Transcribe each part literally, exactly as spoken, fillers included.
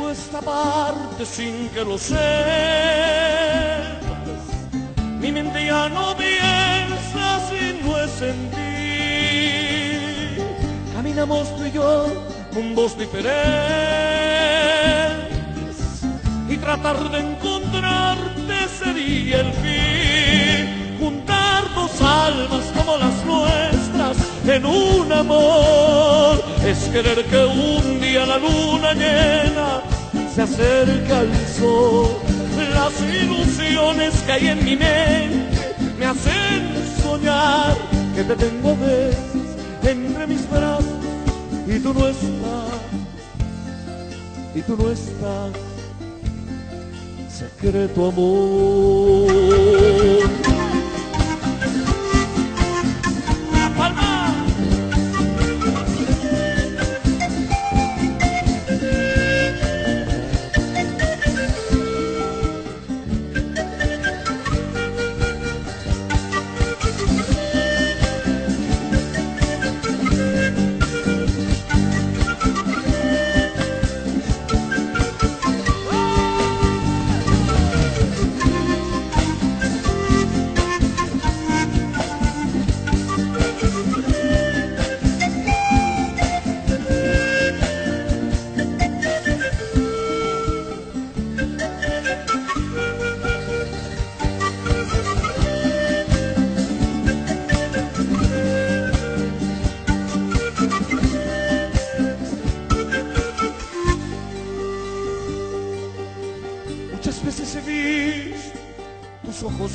quiero esta parte sin que lo sepas. Mi mente ya no piensa si no es en ti. Caminamos tú y yo con voz diferentes y tratar de encontrarte sería el fin. Juntar dos almas como las nuestras en un amor es querer que un día la luna llena se acerque al sol. Las ilusiones que hay en mi mente me hacen soñar que te tengo a veces entre mis brazos y tú no estás, y tú no estás, secreto amor. Muchas veces he visto tus ojos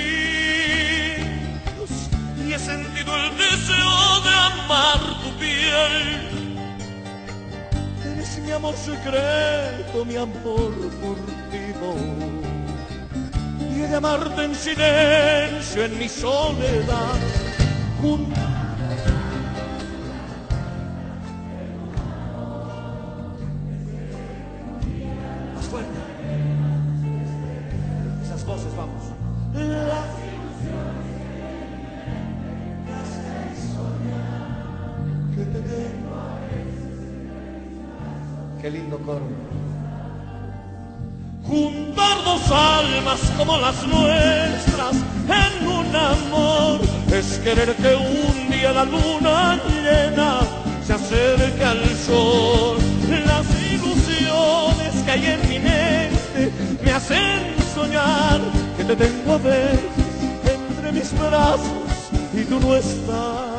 lindos y he sentido el deseo de amar tu piel. Eres mi amor secreto, mi amor furtivo, y he de amarte en silencio, en mi soledad. Junto más fuerte. Esas voces, vamos. Las ilusiones que me hacen soñar que te tengo a veces. Qué lindo coro. Juntar dos almas como las nuestras en un amor es querer que un día la luna llena se acerque al sol. Las ilusiones que hay en mi mente me hacen soñar que te tengo a veces entre mis brazos y tú no estás.